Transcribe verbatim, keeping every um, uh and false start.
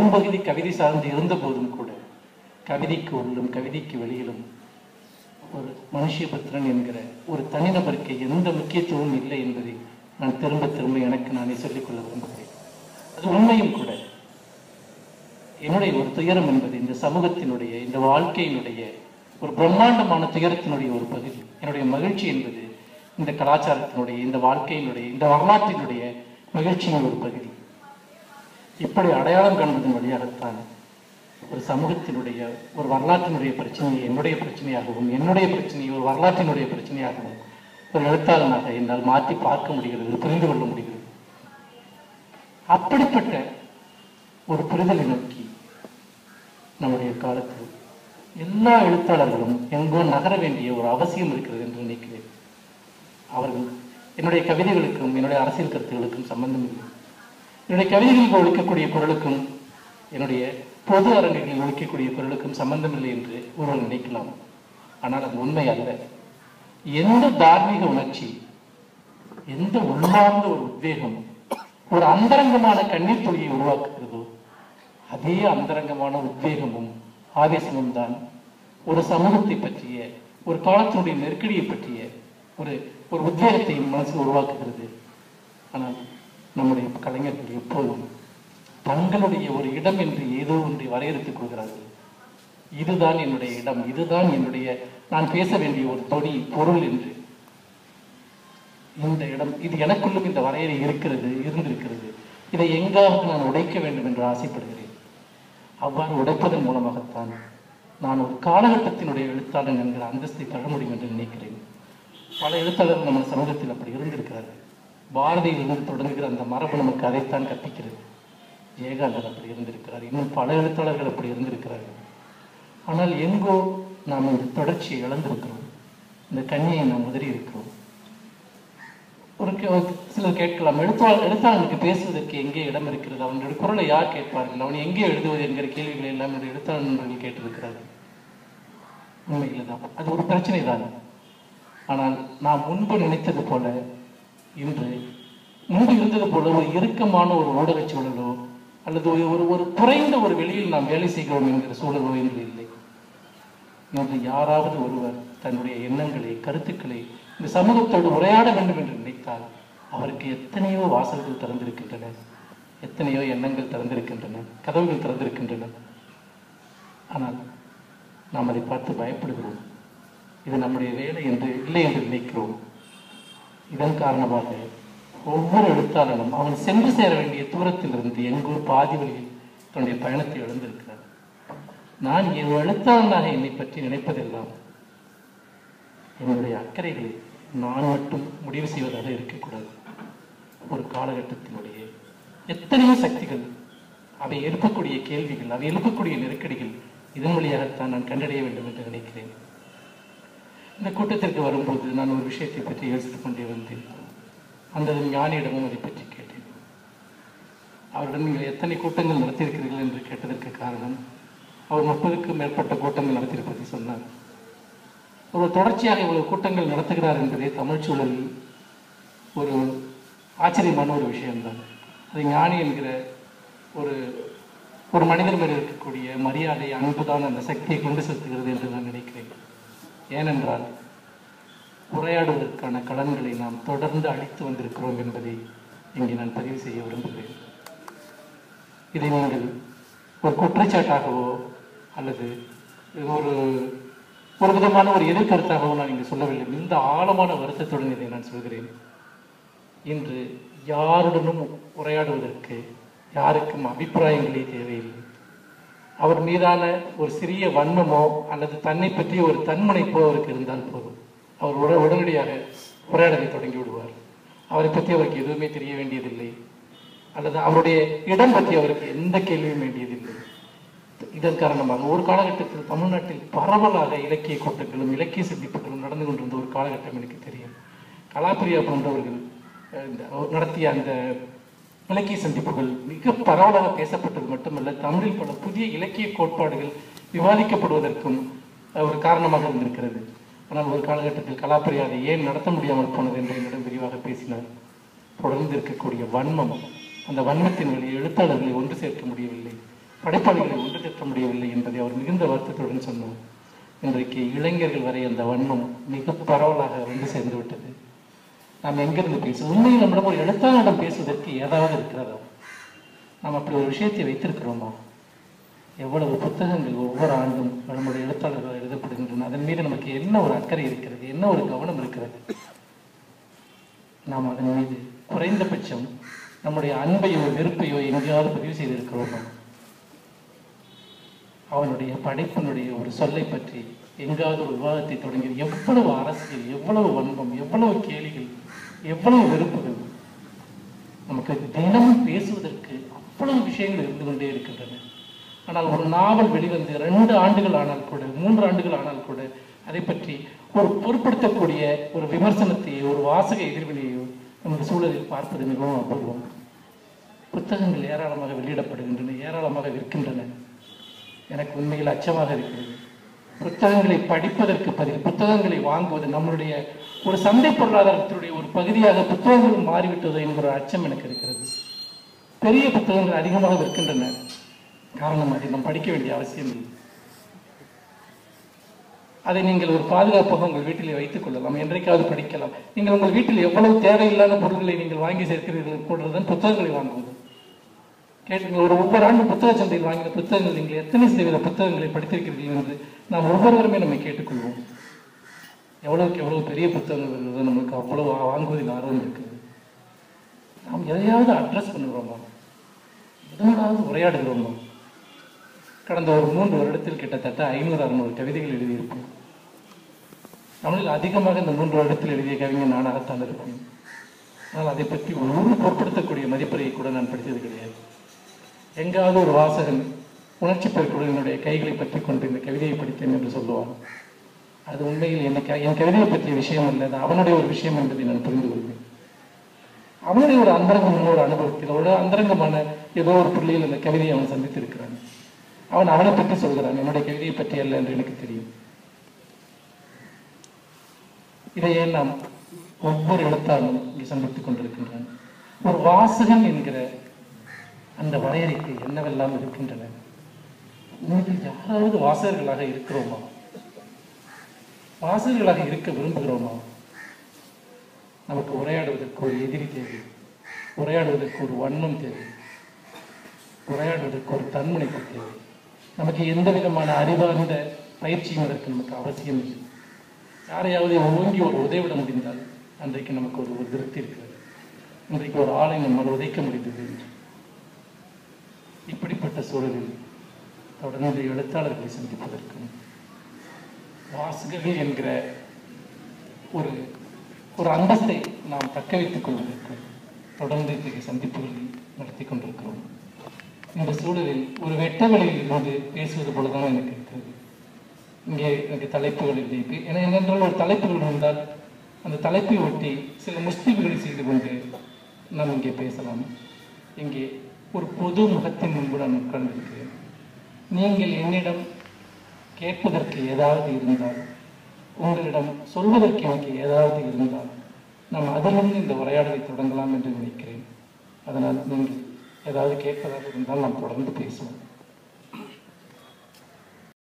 பெரும்பகுதி கவிதை சார்ந்து இருந்த போதும் கூட கவிதைக்கு உள்ளும் கவிதைக்கு வெளியிலும் ஒரு மனுஷபுத்திரன் என்கிற ஒரு தனிநபருக்கு எந்த முக்கியத்துவமும் இல்லை என்பதை நான் திரும்ப திரும்ப எனக்கு நானே சொல்லிக்கொள்ள விரும்புகிறேன். அது உண்மையும் கூட. என்னுடைய ஒரு துயரம் என்பது இந்த சமூகத்தினுடைய, இந்த வாழ்க்கையினுடைய ஒரு பிரம்மாண்டமான துயரத்தினுடைய ஒரு பகுதி. என்னுடைய மகிழ்ச்சி என்பது இந்த கலாச்சாரத்தினுடைய, இந்த வாழ்க்கையினுடைய, இந்த வரலாற்றினுடைய மகிழ்ச்சியின் ஒரு பகுதி. இப்படி அடையாளம் காண்பதன் வழியாகத்தான் ஒரு சமூகத்தினுடைய, ஒரு வரலாற்றினுடைய பிரச்சனையை என்னுடைய பிரச்சனையாகவும், என்னுடைய பிரச்சனையை ஒரு வரலாற்றினுடைய பிரச்சனையாகவும் ஒரு எழுத்தாளனாக என்னால் மாற்றி பார்க்க முடிகிறது, புரிந்து கொள்ள முடிகிறது. அப்படிப்பட்ட ஒரு புரிதலை நோக்கி நம்முடைய காலத்தில் எல்லா எழுத்தாளர்களும் எங்கோ நகர வேண்டிய ஒரு அவசியம் இருக்கிறது என்று நினைக்கிறேன். அவர்கள் என்னுடைய கவிதைகளுக்கும் என்னுடைய அரசியல் கருத்துகளுக்கும் சம்பந்தம் இல்லை. என்னுடைய கவிதைகளில் ஒழிக்கக்கூடிய குரலுக்கும் என்னுடைய பொது அரங்குகளில் ஒழிக்கக்கூடிய குரலுக்கும் சம்பந்தம் இல்லை என்று ஒருவர் நினைக்கலாம். ஆனால் அது உண்மை அல்ல. எந்த தார்மீக உணர்ச்சி, எந்த உள்ளார்ந்த ஒரு உத்வேகம் ஒரு அந்தரங்கமான கண்ணீர் துளியை உருவாக்குகிறதோ அதே அந்தரங்கமான உத்வேகமும் ஆவேசமும் தான் ஒரு சமூகத்தை பற்றிய, ஒரு காலத்தினுடைய நெருக்கடியை பற்றிய ஒரு ஒரு உத்வேகத்தை மனசு உருவாக்குகிறது. ஆனால் நம்முடைய கலைஞர்கள் எப்போதும் தங்களுடைய ஒரு இடம் என்று ஏதோ ஒன்றை வரையறுத்துக் கொள்கிறார்கள். இதுதான் என்னுடைய இடம், இதுதான் என்னுடைய நான் பேச வேண்டிய ஒரு தொனி பொருள் என்று. இந்த இடம், இது எனக்குள்ளும் இந்த வரையறை இருக்கிறது, இருந்திருக்கிறது. இதை எங்காவது நான் உடைக்க வேண்டும் என்று ஆசைப்படுகிறேன். அவ்வாறு உடைப்பதன் மூலமாகத்தான் நான் ஒரு காலகட்டத்தினுடைய எழுத்தாளன் என்கிற அந்தஸ்தை பெற முடியும் என்று நினைக்கிறேன். பல எழுத்தாளர்கள் நம்ம சமூகத்தில் அப்படி இருந்திருக்கிறார்கள். பாரதியிலிருந்து தொடங்குகிற அந்த மரபு நமக்கு அதைத்தான் கற்பிக்கிறது. ஜெயகாந்தன் அப்படி இருந்திருக்கிறார், இன்னும் பல எழுத்தாளர்கள் அப்படி இருந்திருக்கிறார்கள். ஆனால் எங்கோ நாம் இந்த தொடர்ச்சியை இழந்திருக்கிறோம், இந்த கண்ணியை நாம் உதறி இருக்கிறோம். ஒரு சிலர் கேட்கலாம், எழுத்தாளர் எழுத்தாளனுக்கு பேசுவதற்கு எங்கே இடம் இருக்கிறது, அவனுடைய குரலை யார் கேட்பார்கள், அவன் எங்கே எழுதுவது என்கிற கேள்விகளை எல்லாம் என்னுடைய எழுத்தாளர் நண்பர்கள் கேட்டிருக்கிறார்கள். உண்மையில் தான் அது ஒரு பிரச்சனை தான். ஆனால் நாம் முன்பு நினைத்தது போல, இன்று முன்பு இருந்தது போல ஒரு இறுக்கமான ஒரு ஊடக சூழலோ அல்லது ஒரு ஒரு குறைந்த ஒரு வெளியில் நாம் வேலை செய்கிறோம் என்கிற சூழலோ என்று இல்லை. இன்று யாராவது ஒருவர் தன்னுடைய எண்ணங்களை, கருத்துக்களை இந்த சமூகத்தோடு உரையாட வேண்டும் என்று நினைத்தால் அவருக்கு எத்தனையோ வாசல்கள் திறந்திருக்கின்றன, எத்தனையோ எண்ணங்கள் திறந்திருக்கின்றன, கதவுகள் திறந்திருக்கின்றன. ஆனால் நாம் அதை பார்த்து பயப்படுகிறோம். இது நம்முடைய வேலை என்று இல்லை என்று நினைக்கிறோம். இதன் காரணமாக ஒவ்வொரு எழுத்தாளனும் அவன் சென்று சேர வேண்டிய தூரத்திலிருந்து எங்கோ பாதி வழியில் தன்னுடைய பயணத்தை இழந்திருக்கிறார். நான் என் எழுத்தாளனாக என்னை பற்றி நினைப்பதெல்லாம் என்னுடைய அக்கறைகளை நான் மட்டும் முடிவு செய்வதாக இருக்கக்கூடாது. ஒரு காலகட்டத்தினுடைய எத்தனையோ சக்திகள், அவை எழுப்பக்கூடிய கேள்விகள், அவை எழுப்பக்கூடிய நெருக்கடிகள் இதன் வழியாகத்தான் நான் கண்டறிய வேண்டும் என்று நினைக்கிறேன். இந்த கூட்டத்திற்கு வரும்போது நான் ஒரு விஷயத்தை பற்றி யோசித்துக் கொண்டே வந்தேன். அந்த ஞானியிடமும் அதை பற்றி கேட்டேன். அவரிடம் நீங்கள் எத்தனை கூட்டங்கள் நடத்தியிருக்கிறீர்கள் என்று கேட்டதற்கு காரணம், அவர் முப்பதுக்கும் மேற்பட்ட கூட்டங்கள் நடத்தியிருப்பதை சொன்னார். ஒரு தொடர்ச்சியாக இவ்வளவு கூட்டங்கள் நடத்துகிறார் என்பதே தமிழ் சூழலில் ஒரு ஆச்சரியமான ஒரு விஷயம்தான். அது ஞானி என்கிற ஒரு ஒரு மனிதர் மேல் இருக்கக்கூடிய மரியாதை, அன்புதான் அந்த சக்தியை கொண்டு செலுத்துகிறது என்று நான் நினைக்கிறேன். ஏனென்றால் உரையாடுவதற்கான களன்களை நாம் தொடர்ந்து அளித்து வந்திருக்கிறோம் என்பதை இங்கே நான் பதிவு செய்ய விரும்புகிறேன். இதை நீங்கள் ஒரு குற்றச்சாட்டாகவோ அல்லது ஒரு ஒரு விதமான ஒரு எதிர்கருத்தாகவோ நான் இங்கே சொல்லவில்லை. இந்த ஆழமான வருத்தத்துடன் இதை நான் சொல்கிறேன். இன்று யாருடனும் உரையாடுவதற்கு யாருக்கும் அபிப்பிராயங்களே தேவையில்லை. அவர் மீதான ஒரு சிறிய வன்மமோ அல்லது தன்னை பற்றிய ஒரு தன்முனைப்போ அவருக்கு இருந்தால் போதும், அவர் உட உடனடியாக உரையாடலை தொடங்கி விடுவார். அவரை பற்றி அவருக்கு எதுவுமே தெரிய வேண்டியதில்லை, அல்லது அவருடைய இடம் பற்றி அவருக்கு எந்த கேள்வியும் வேண்டியதில்லை. இதன் காரணமாக ஒரு காலகட்டத்தில் தமிழ்நாட்டில் பரவலாக இலக்கிய கூட்டங்களும் இலக்கிய சந்திப்புகளும் நடந்து கொண்டிருந்த ஒரு காலகட்டம் எனக்கு தெரியும். கலாப்பிரியா போன்றவர்கள் நடத்திய அந்த இலக்கிய சந்திப்புகள் மிக பரவலாக பேசப்பட்டது மட்டுமல்ல, தமிழில் பல புதிய இலக்கிய கோட்பாடுகள் விவாதிக்கப்படுவதற்கும் ஒரு காரணமாக இருந்திருக்கிறது. ஆனால் ஒரு காலகட்டத்தில் கலாப்பிரியா அதை ஏன் நடத்த முடியாமல் போனது என்று என்னிடம் விரிவாக பேசினார். தொடர்ந்து இருக்கக்கூடிய வன்மம், அந்த வன்மத்தின் வழியை எழுத்தாளர்களை ஒன்று சேர்க்க முடியவில்லை. படைப்பாளிகளை ஒன்று திட்ட முடியவில்லை என்பதை அவர் மிகுந்த வருத்தத்துடன் சொன்னார். இன்றைக்கு இளைஞர்கள் வரை அந்த வன்மம் மிக பரவலாக வந்து சேர்ந்து விட்டது. நாம் எங்கிருந்து பேசுவோம்? உண்மையில் நம்மிடம் ஒரு எழுத்தாளரிடம் பேசுவதற்கு ஏதாவது இருக்கிறதா? நாம் அப்படி ஒரு விஷயத்தை வைத்திருக்கிறோமா? எவ்வளவு புத்தகங்கள் ஒவ்வொரு ஆண்டும் நம்முடைய எழுத்தாளர்கள் எழுதப்படுகின்றன. அதன் மீது நமக்கு என்ன ஒரு அக்கறை இருக்கிறது, என்ன ஒரு கவனம் இருக்கிறது? நாம் அதன் மீது குறைந்தபட்சம் நம்முடைய அன்பையோ வெறுப்பையோ எங்கேயாவது பதிவு செய்திருக்கிறோமா? அவனுடைய படைப்பினுடைய ஒரு சொல்லை பற்றி எங்காவது ஒரு விவாதத்தை தொடங்கி எவ்வளவு அரசியல், எவ்வளவு வன்மம், எவ்வளவு கேலிகள், எவ்வளவு வெறுப்புகள், நமக்கு தினமும் பேசுவதற்கு அவ்வளவு விஷயங்கள் இருந்து கொண்டே இருக்கின்றன. ஆனால் ஒரு நாவல் வெளிவந்து ரெண்டு ஆண்டுகள் ஆனால் கூட, மூன்று ஆண்டுகள் ஆனால் கூட அதை பற்றி ஒரு பொருட்படுத்தக்கூடிய ஒரு விமர்சனத்தையோ ஒரு வாசக எதிர்வினையோ நமது சூழலில் பார்ப்பது மிகவும் அபூர்வம். புத்தகங்கள் ஏராளமாக வெளியிடப்படுகின்றன, ஏராளமாக விற்கின்றன. எனக்கு உண்மையில் அச்சமாக இருக்கிறது. புத்தகங்களை படிப்பதற்கு பதில் புத்தகங்களை வாங்குவது நம்மளுடைய ஒரு சந்தை பொருளாதாரத்தினுடைய ஒரு பகுதியாக புத்தகங்கள் மாறிவிட்டது என்கிற அச்சம் எனக்கு இருக்கிறது. பெரிய புத்தகங்கள் அதிகமாக விற்கின்றன. காரணம், அதை நாம் படிக்க வேண்டிய அவசியம் இல்லை. அதை நீங்கள் ஒரு பாதுகாப்பாக உங்கள் வீட்டிலே வைத்துக் கொள்ளலாம், என்றைக்காவது படிக்கலாம். நீங்கள் உங்கள் வீட்டில் எவ்வளவு தேவையில்லாத பொருட்களை நீங்கள் வாங்கி சேர்க்கிறீர்கள் போன்றதுதான் புத்தகங்களை வாங்குவது. கேட்டுங்க, ஒரு ஒவ்வொரு ஆண்டும் புத்தக சந்தையில் வாங்கின புத்தகங்கள் நீங்கள் எத்தனை சதவீத புத்தகங்களை படித்திருக்கிறீர்கள் என்று நாம் ஒவ்வொருவருமே நம்மை கேட்டுக்கொள்வோம். எவ்வளவுக்கு எவ்வளவு பெரிய புத்தகங்கள் இருக்கிறது, நம்மளுக்கு அவ்வளவு வாங்குவதில் ஆர்வம் இருக்குது. நாம் எதையாவது அட்ரஸ் பண்ணுகிறோமா? எதனாவது உரையாடுகிறோமா? கடந்த ஒரு மூன்று வருடத்தில் கிட்டத்தட்ட ஐநூறு அறுநூறு கவிதைகள் எழுதியிருப்பேன். தமிழில் அதிகமாக இந்த மூன்று வருடத்தில் எழுதிய கவிஞர் நானாகத்தான் இருப்பேன். ஆனால் அதை பற்றி ஒரு பொருட்படுத்தக்கூடிய மதிப்பறையை கூட நான் படித்தது கிடையாது. எங்காவது ஒரு வாசகன் உணர்ச்சி பெருக்குடன் என்னுடைய கைகளை பற்றி கொண்டு இந்த கவிதையை படித்தேன் என்று சொல்லுவான். அது உண்மையில் எனக்கு என் கவிதையை பற்றிய விஷயம் அல்ல, அது அவனுடைய ஒரு விஷயம் என்பதை நான் புரிந்து கொள்வேன். அவனுடைய ஒரு அந்தரங்கமான ஒரு அனுபவத்தில் ஒரு அந்தரங்கமான ஏதோ ஒரு புள்ளியில் அந்த கவிதையை அவன் சந்தித்திருக்கிறான். அவன் அவனை பற்றி சொல்கிறான், என்னுடைய கவிதையை பற்றி அல்ல என்று எனக்கு தெரியும். இதையே நாம் ஒவ்வொரு எழுத்தாலும் இங்கே சந்தித்துக் கொண்டிருக்கின்றான். ஒரு வாசகன் என்கிற அந்த வரையறைக்கு என்னவெல்லாம் இருக்கின்றன? உண்மையில் யாராவது வாசகர்களாக இருக்கிறோமா? வாசகர்களாக இருக்க விரும்புகிறோமா? நமக்கு உரையாடுவதற்கு ஒரு எதிரி தேவை, உரையாடுவதற்கு ஒரு வன்மம் தேவை, உரையாடுவதற்கு ஒரு தன்முனைப்பு தேவை. நமக்கு எந்த விதமான அறிவார்ந்த பயிற்சியும் அதற்கு நமக்கு அவசியம் இல்லை. யாரையாவது ஓங்கி ஒரு உதவிட முடிந்தால் அன்றைக்கு நமக்கு ஒரு திருப்தி இருக்கிறது. இன்றைக்கு ஒரு ஆளை நம்மால் உதைக்க முடிந்தது என்று. இப்படிப்பட்ட சூழலில் தொடர்ந்து எழுத்தாளர்களை சந்திப்பதற்கும் வாசகர்கள் என்கிற ஒரு ஒரு அந்தஸ்தை நாம் தக்க வைத்துக் கொள்வதற்கும் தொடர்ந்து இத்தகைய சந்திப்புகளை நடத்தி கொண்டிருக்கிறோம். இந்த சூழலில் ஒரு வெட்ட வெளியில் இருந்து பேசுவது போலதான் எனக்கு இருக்கிறது. இங்கே எனக்கு தலைப்புகள் இல்லை. ஏன்னா என்னென்றால் ஒரு தலைப்புகள் இருந்தால் அந்த தலைப்பை ஒட்டி சில முஸ்தீபுகளை செய்து கொண்டு நாம் இங்கே பேசலாம். இங்கே ஒரு பொது முகத்தின் முன்பு நான் உட்கார்ந்திருக்கிறேன். நீங்கள் என்னிடம் கேட்பதற்கு ஏதாவது இருந்தால், உங்களிடம் சொல்வதற்கு எனக்கு ஏதாவது இருந்தால், நாம் அதிலிருந்து இந்த உரையாடலை தொடங்கலாம் என்று நினைக்கிறேன். அதனால் நீங்கள் ஏதாவது கேட்பதாக இருந்தால் நாம் தொடர்ந்து பேசுவோம்.